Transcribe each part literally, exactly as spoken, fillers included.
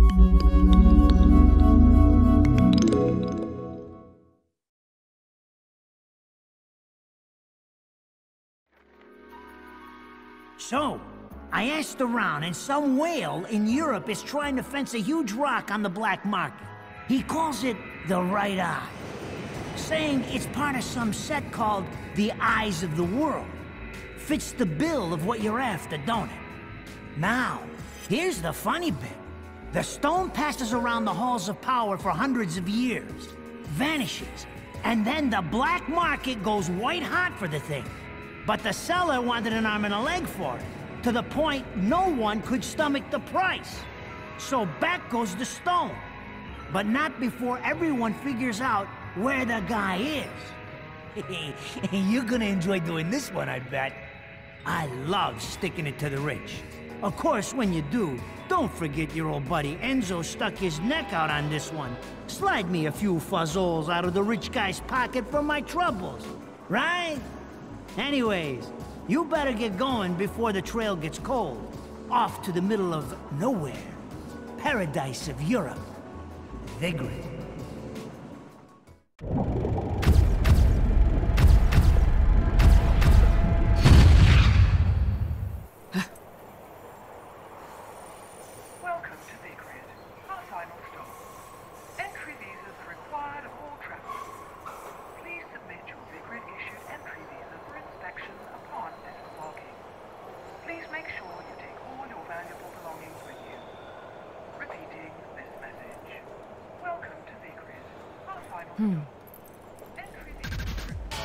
So, I asked around, and some whale in Europe is trying to fence a huge rock on the black market. He calls it the right eye, saying it's part of some set called the Eyes of the World. Fits the bill of what you're after, don't it? Now, here's the funny bit. The stone passes around the halls of power for hundreds of years, vanishes, and then the black market goes white hot for the thing. But the seller wanted an arm and a leg for it, to the point no one could stomach the price. So back goes the stone. But not before everyone figures out where the guy is. You're gonna enjoy doing this one, I bet. I love sticking it to the rich. Of course, when you do, don't forget your old buddy Enzo stuck his neck out on this one. Slide me a few fuzzoles out of the rich guy's pocket for my troubles, right? Anyways, you better get going before the trail gets cold. Off to the middle of nowhere. Paradise of Europe. Vigrid. Welcome to Vigrid, our final stop. Entry visas are required of all travelers. Please submit your Vigrid-issued entry visa for inspection upon disembarking. Please make sure you take all your valuable belongings with you. Repeating this message. Welcome to Vigrid, our final Hmm. stop. Entry visas are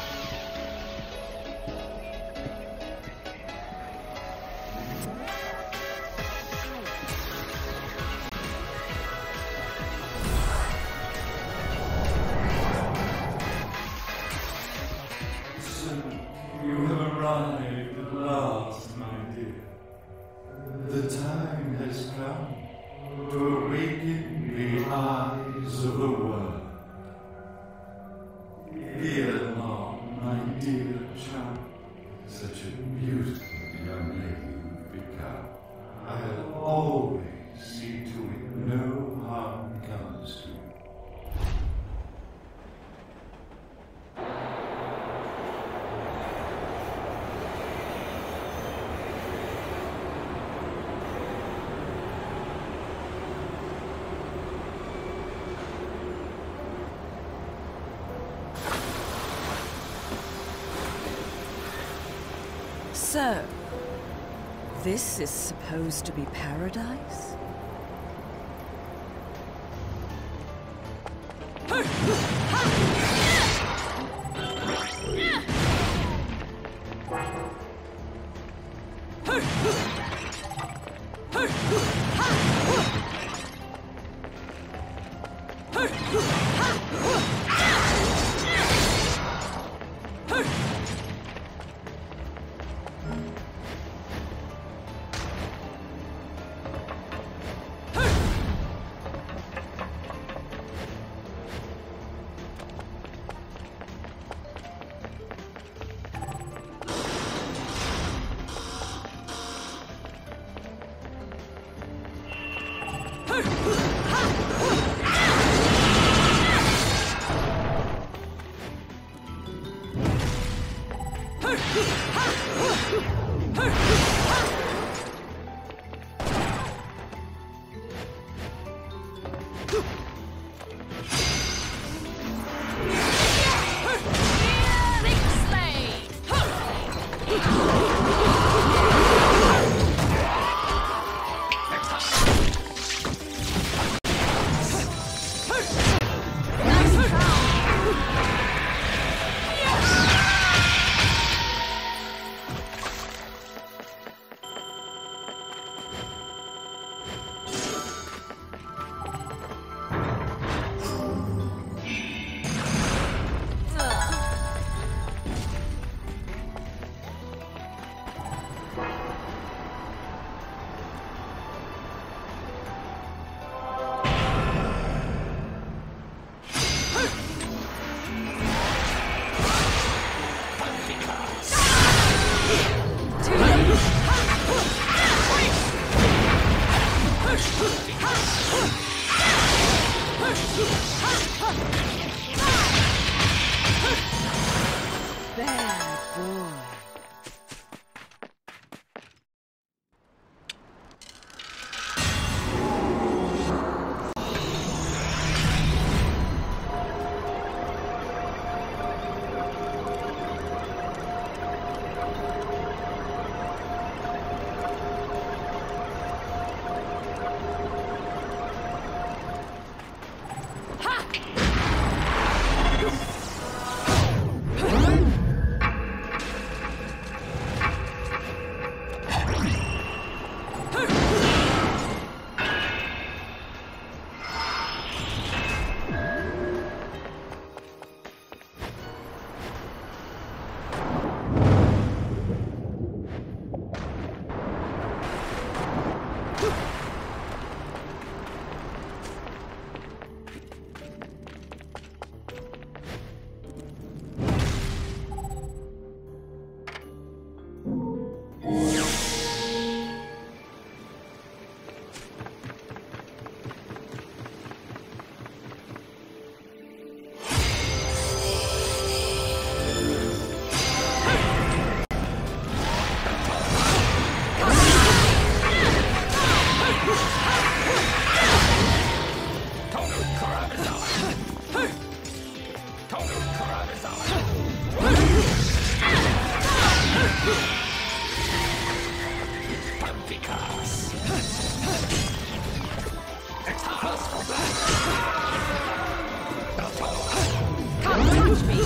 You have arrived at last, my dear. The time has come to awaken the eyes of the world. Ere long, my dear child, such a beautiful young lady you've become. I'll always see to it no harm comes to you. So, this is supposed to be paradise? eficaz. Can't touch me!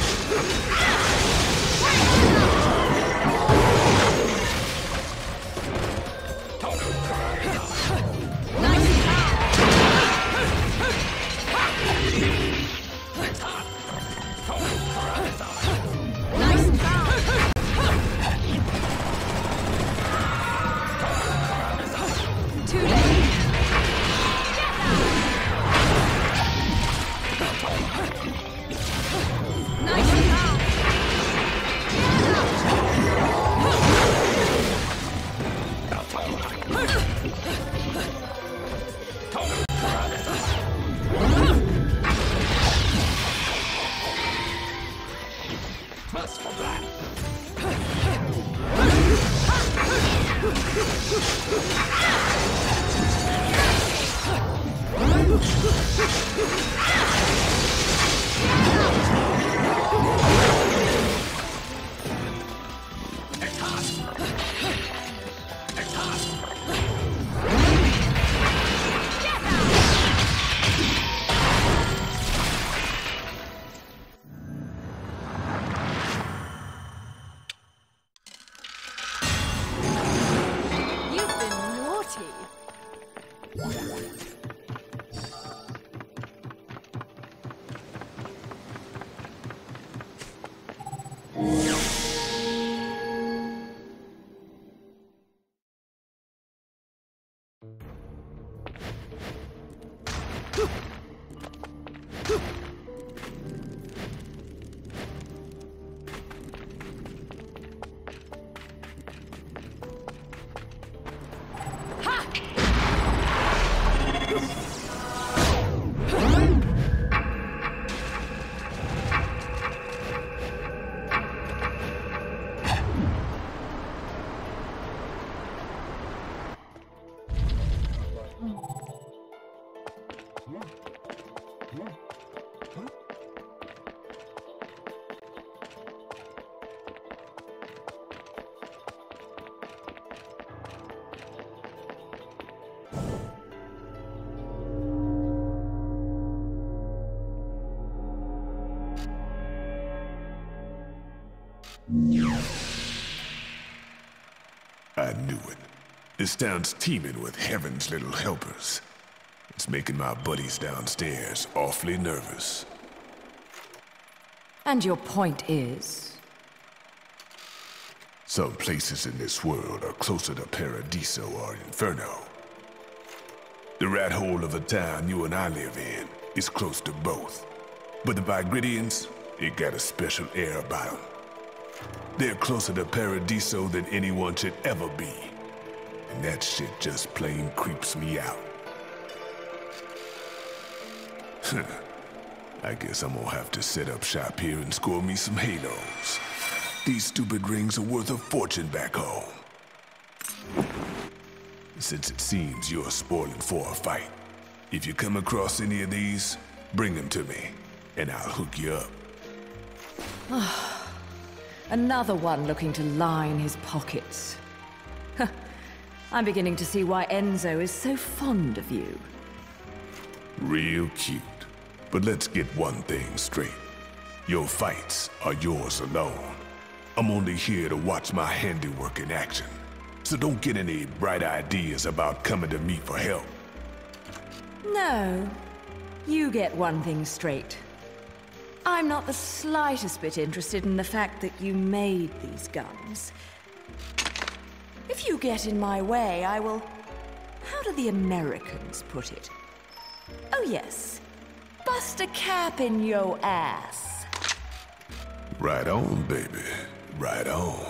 I knew it. This town's teeming with heaven's little helpers. It's making my buddies downstairs awfully nervous. And your point is? Some places in this world are closer to Paradiso or Inferno. The rat hole of a town you and I live in is close to both. But the Vigridians, they got a special air about them. They're closer to Paradiso than anyone should ever be. And that shit just plain creeps me out. I guess I'm gonna have to set up shop here and score me some halos. These stupid rings are worth a fortune back home. Since it seems you're spoiling for a fight, if you come across any of these, bring them to me, and I'll hook you up. Another one looking to line his pockets. I'm beginning to see why Enzo is so fond of you. Real cute. But let's get one thing straight. Your fights are yours alone. I'm only here to watch my handiwork in action. So don't get any bright ideas about coming to me for help. No. You get one thing straight. I'm not the slightest bit interested in the fact that you made these guns. If you get in my way, I will... How do the Americans put it? Oh yes. Bust a cap in yo ass. Right on, baby. Right on.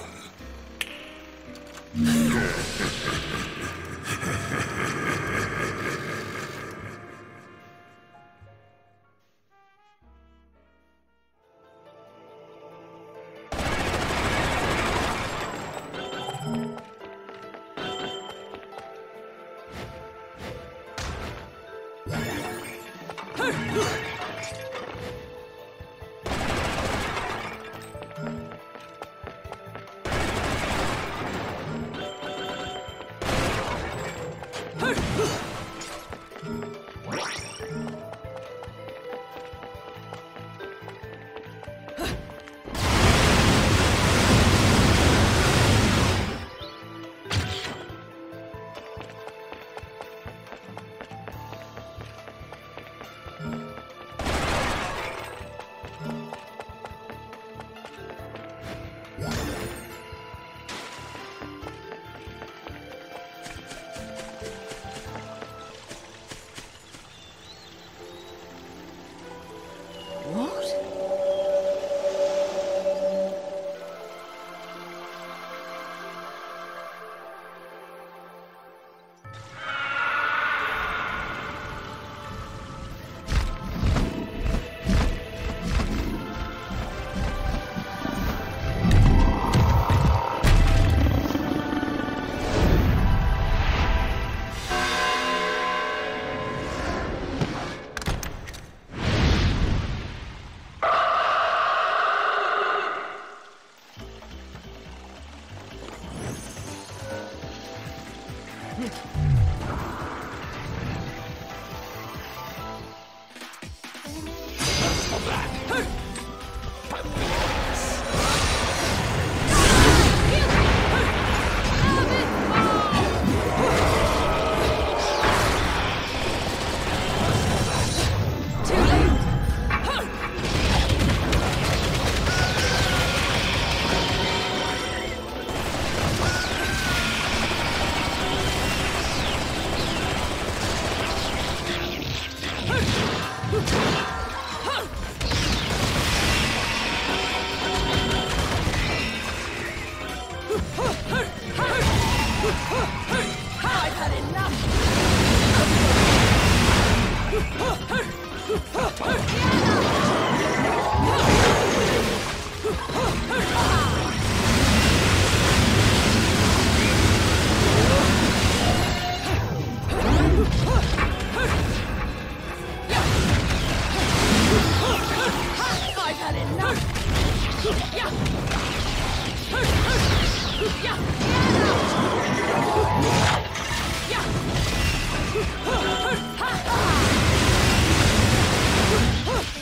Yeah!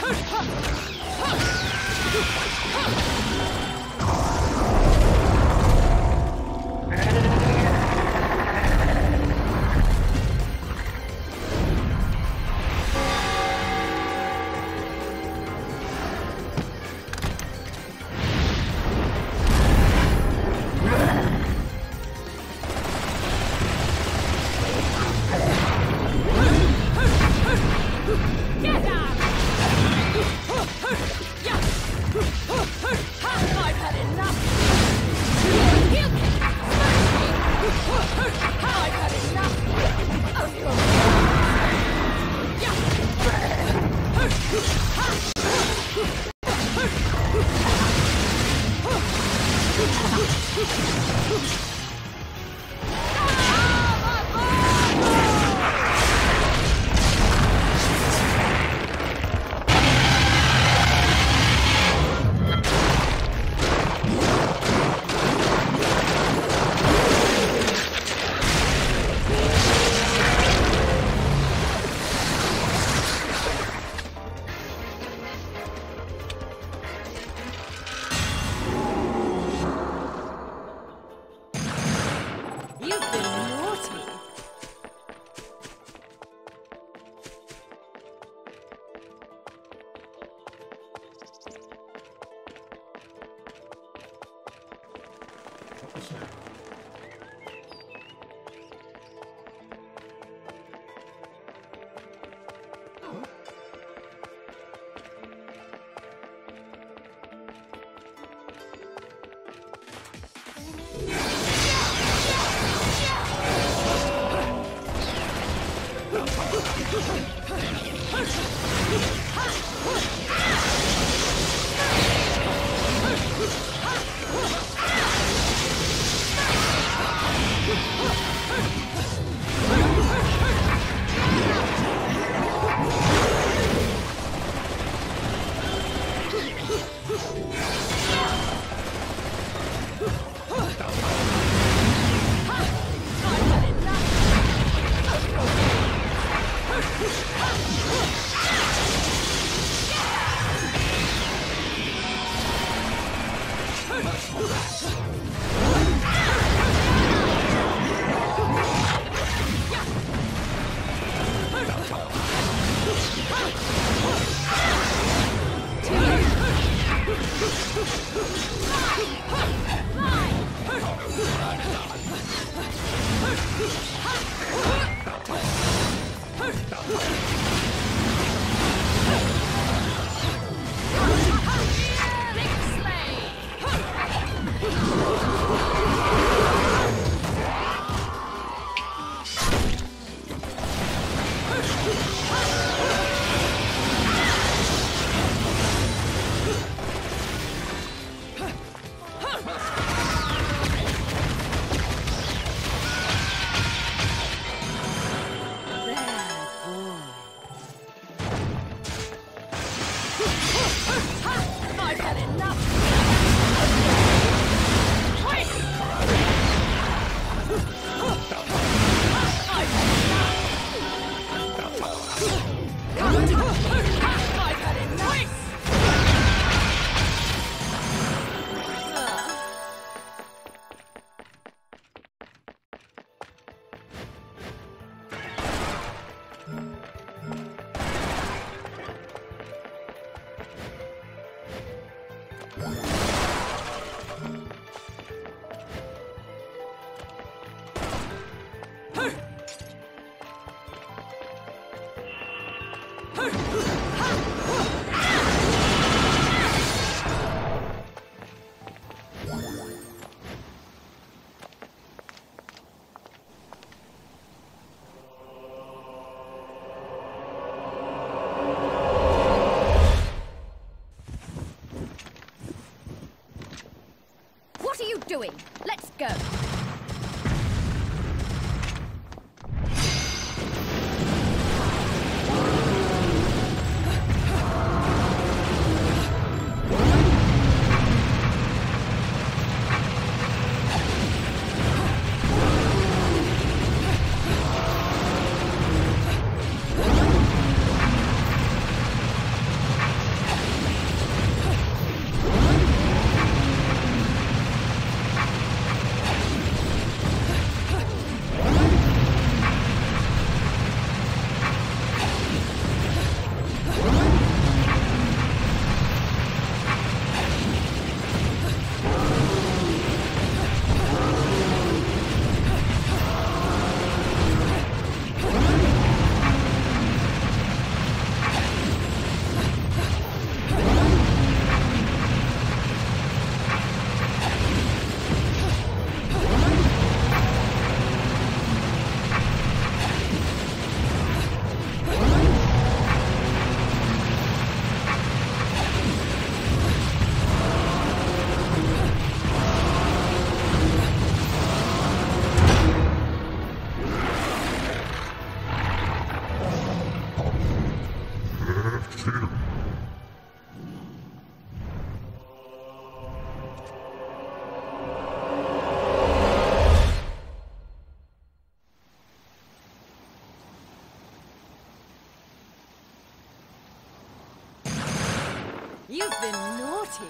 You've been naughty.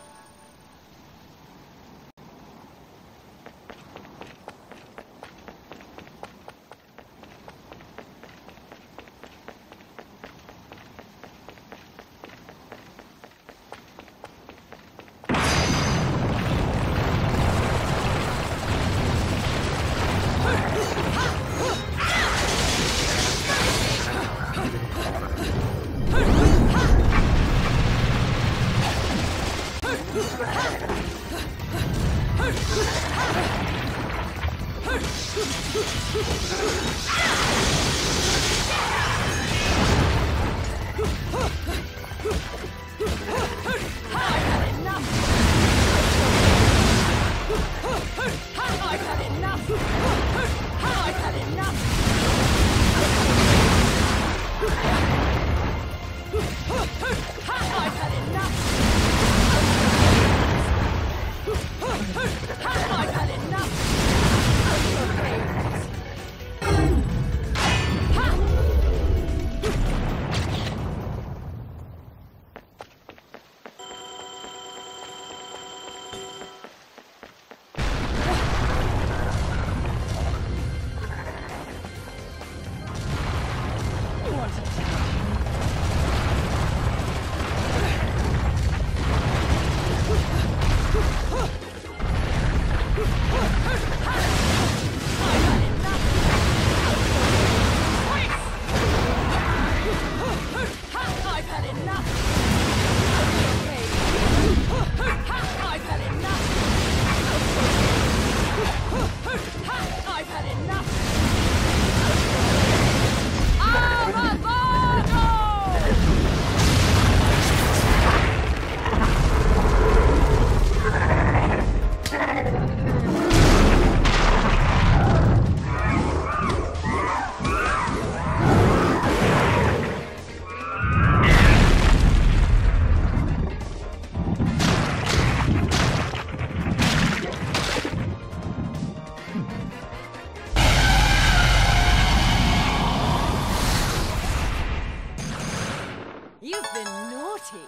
You've been naughty.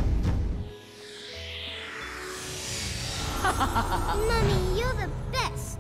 Mummy, you're the best.